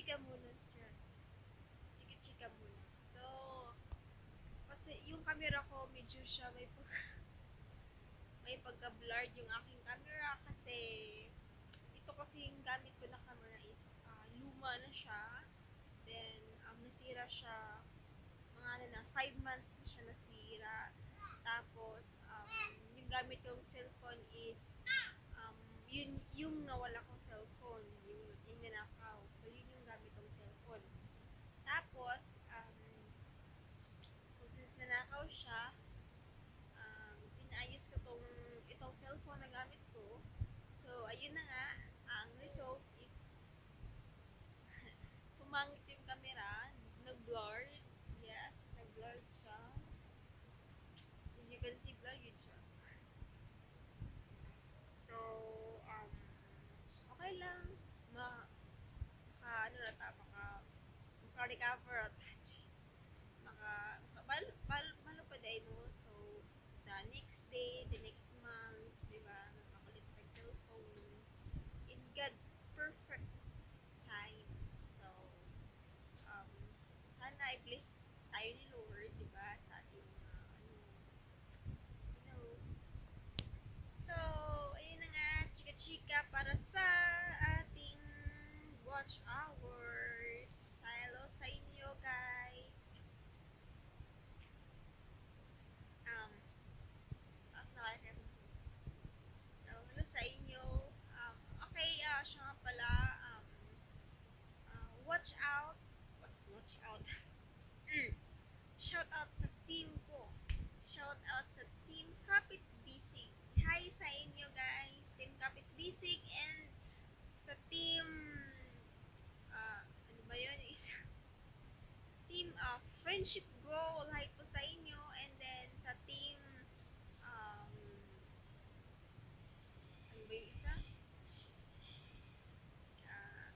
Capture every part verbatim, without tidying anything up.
chika-chika muna siya. Chika-chika muna. So, kasi yung camera ko medyo siya may pag may pagka-blurred yung aking camera kasi ito kasi yung gamit ko na camera is uh, luma na siya. Then, um, nasira siya mga ano na, five months na siya nasira. Tapos, um, yung gamit kong cellphone is um, yun yung nawala kong cellphone, yung, yung nanakaw. So, yun yung gamit kong cellphone. Tapos, um, so since nanakaw siya, um, pinaayos ko tong itong cellphone na gamit ko. So, ayun na nga, ang result is pumangit yung camera, nag-blurred. Yes, nag-blurred siya. As you can see, blurred yun siya. So, um, okay lang. Ma, maka, ano na ta, maka, maka-recover at maka, bal, bal, malo pa day mo. So, the next day, the next month, diba, nakakulit pa yung cellphone. In God's perfect time. So, um, sana i-bless tayo ni Lord, diba, sa ating, uh, ano, you know. So, ayun na nga, chika-chika para sa ating watch hours. Hello sa inyo, guys. Um, tapos na kayo. So, hello sa inyo. Um, okay, uh, siya nga pala, um, uh, watch out. What, watch out. Shout out sa team ko. Shout out sa team Kapit Bisig. Hi sa inyo, guys. Team Kapit Bisig and sa team, uh, ano ba yun? Isa. Team of uh, Friendship Grow. Hi po sa inyo. And then sa team, um, ano ba yung isa? Uh,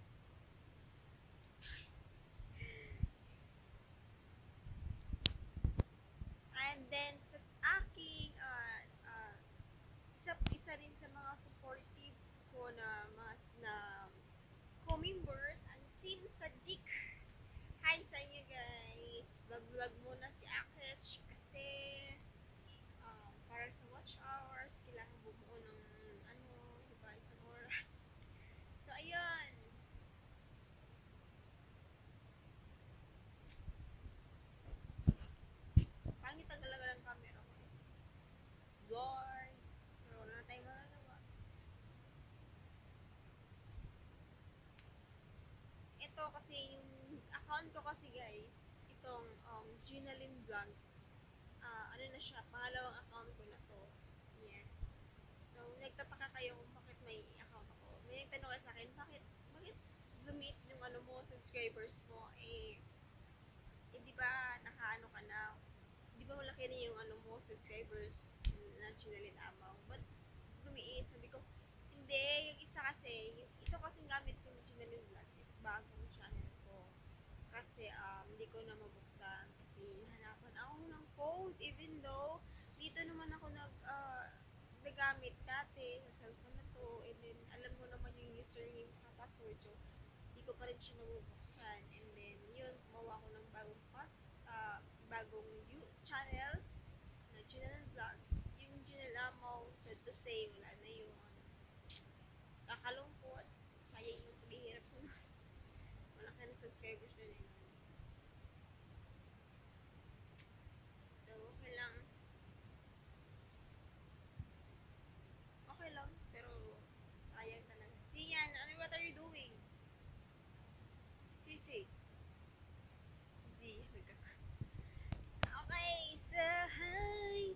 and then sa aking, uh, uh, isa, isa rin sa mga supportive ko na mga na co-members, ang Team Sadik. Hi sa inyo, guys. Vlog-vlog muna si Akech kasi um, para sa watch hours, kailangan bumuo ng ano, diba, isang oras. So, ayun. Pangit ang talaga ng camera ko. Lord. Pero wala na tayong magagawa. Ito kasi yung account ko kasi, guys, itong um, Ginalyn Vlogs. Uh, ano na siya, pangalawang account ko na to. Yes. So, nagtataka kayo kung bakit may account ako. May nagtanong sa akin, bakit, bakit lumiit yung ano mo, subscribers mo, eh, eh di ba, nakaano ka na, di ba malaki na yung ano mo, subscribers na Ginalyn Amaw? But, lumiit, sabi ko, hindi, yung isa kasi, yung, ito kasing gamit ko ng Ginalyn Vlog is bagong channel ko. Kasi, um, hindi ko na mabuksan kasi hanapan ako ng code even though dito naman ako nag uh, nagamit dati sa cellphone na to, and then alam mo naman yung username at password, so hindi ko pa rin siya nabubuksan. And then yun, gumawa ko ng bagong pas uh, bagong channel na Ginalyn Vlogs. Yung Ginalyn Amaw, said to say, wala na yung kakalungkot, kaya yung paghihirap ko na wala ka ng subscribers na yun. So, okay lang. Okay lang, pero sayang talaga. Sian, ano, what are you doing? Sisi. Z. Okay, so, hi.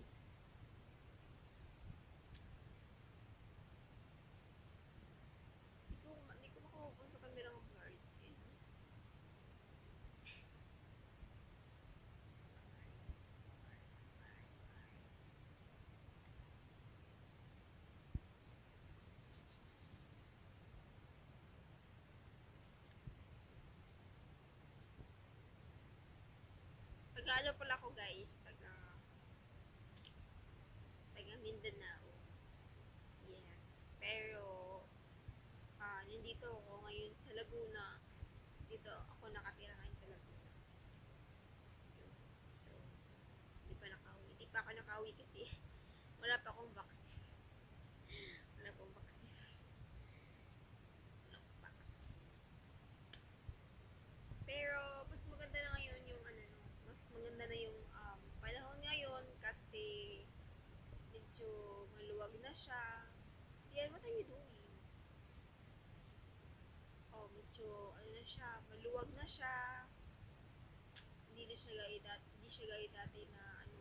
Hindi ko, hindi ko makakupon sa camera ng blurred. Taga-ano pala ako, guys, taga taga Mindanao. Yes. Pero uh, nandito ako ngayon sa Laguna dito ako nakatira ngayon sa Laguna. Yun. So, hindi pa nakauwi. Hindi pa ako nakauwi kasi wala pa akong vaccine. Wala akong vaccine. Wala akong vaccine. Pero, mas maganda na ngayon yung ano, no? Mas maganda na yung um, panahon ngayon kasi medyo maluwag na siya. Siya, what are you doing? Oh, medyo ano na siya, maluwag na siya. Hindi na siya gaya dati, hindi siya gaya dati na ano,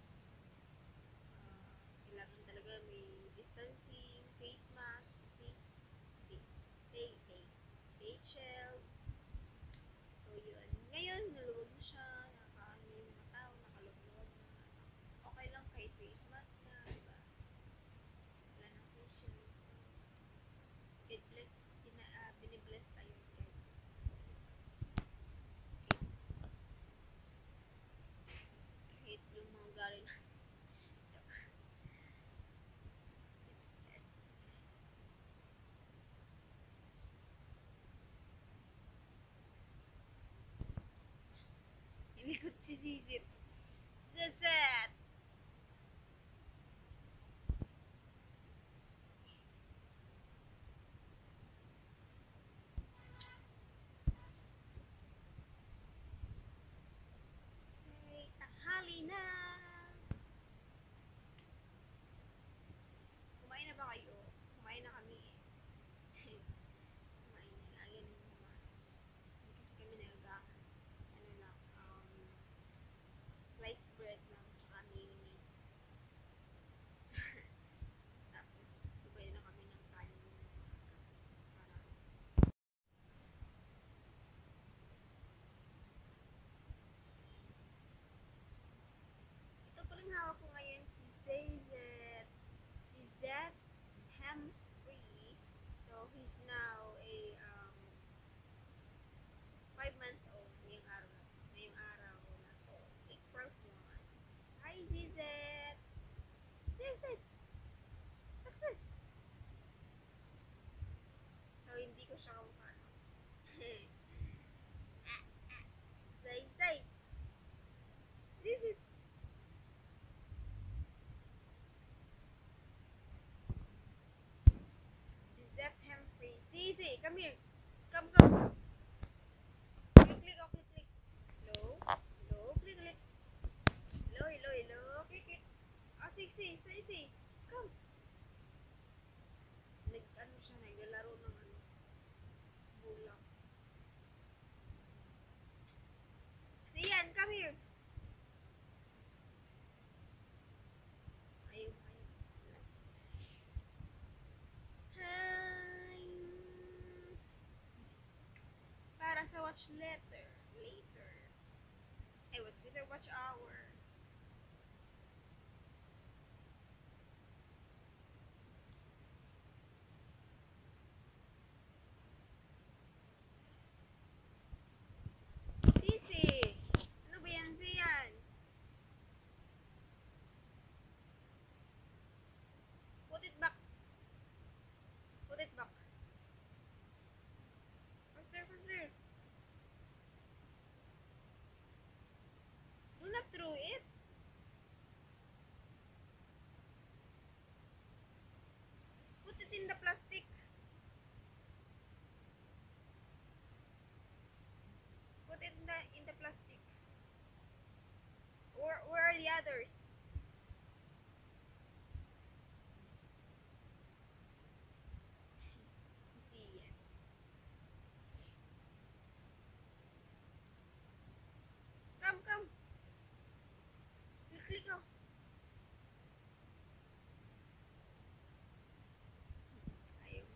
uh, kailangan talaga may distancing, face mask, face, face, face, face, face shield. So yun. Ngayon, naluwag na siya, nakaano yung mga tao, nakaluwag na. Okay lang kahit face mask na, diba? Wala nang face shield. So, it bless, bina, uh, binibless tayo. Kahit yung mga galing yes. Inikot si Sisit. Sisit! Say, tanghali na! Kumain na ba kayo? Kumain na kami eh. Kumain na. Lagi na yung kumain. Hindi kasi kami nalaga. Ano lang, um, sliced bread lang, tsaka mayonnaise. Tapos, kumain na kami ng kanin. Para ito palang hawak ko ngayon si Zayzet. Si Zet Humphrey. So, he's now a um, five months old ngayong araw na ngayong araw na to. April first. Hi, Zizet! Zizet! Success! So, hindi ko siya kumukha, no? Zay, zay! Zizet! Zizet Humphrey. Zizi, come here! Come, come! Click, click, oh, click, click. Hello? Hello? Click, click. Hello, hello, hello? Click, click. Oh, siksi, siksi. Come. Nag, ano siya, naglalaro ng ano, bulak. Sian, come here. Ayaw, ayaw. Hi. Para sa watch later. Later. Eh, watch later, watch hour. Sisi! Ano ba yan, Sian? Put it back. Put it back. Faster, faster. Do not throw it. Put it in the plastic. Put it in the, in the plastic. Where, where are the others? Sian. Come, come. Click, click, oh. Ayaw.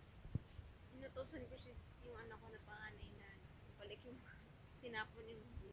Inutosan ko siya yung anak ko na panganay na balik yung tinapon yung